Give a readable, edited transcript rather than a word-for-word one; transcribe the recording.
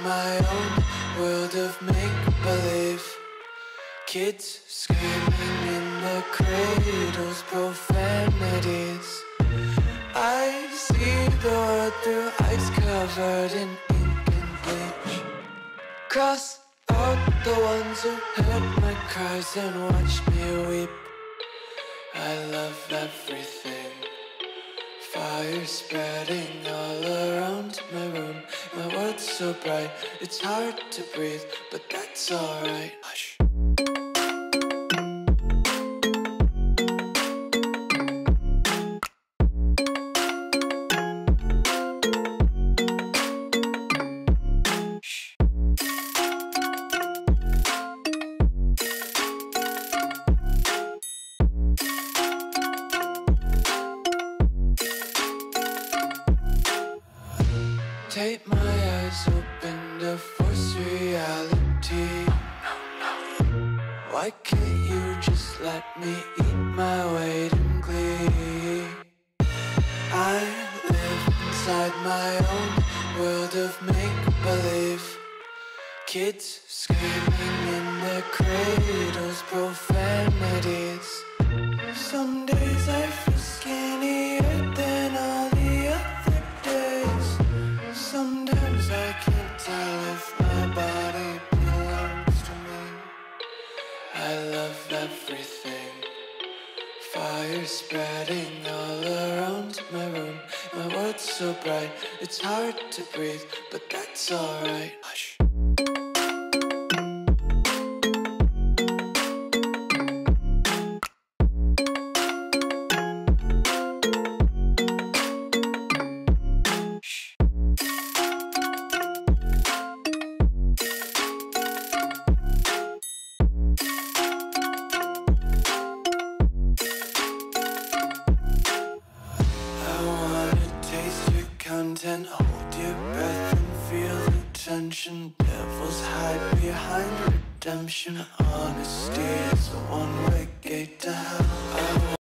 my own world of make-believe. Kids screaming in the cradles, profanities. I see the world through ice covered in ink and bleach. Cross out the ones who heard my cries and watched me weep. I love everything. Fire spreading all around my room. My world's so bright, it's hard to breathe, but that's alright. Hush. Take my eyes open to force reality. Why can't you just let me eat my weight in glee? I live inside my own world of make-believe. Kids screaming in their cradles, profanities. Some days I feel skinnier than all the other days. Sometimes I can't tell if my body belongs to me. I love everything. Fire spreading all around my room. My world's so bright, it's hard to breathe, but that's alright. Hush. Content, hold your breath and feel the tension. Devils hide behind redemption. Honesty is a one-way gate to hell.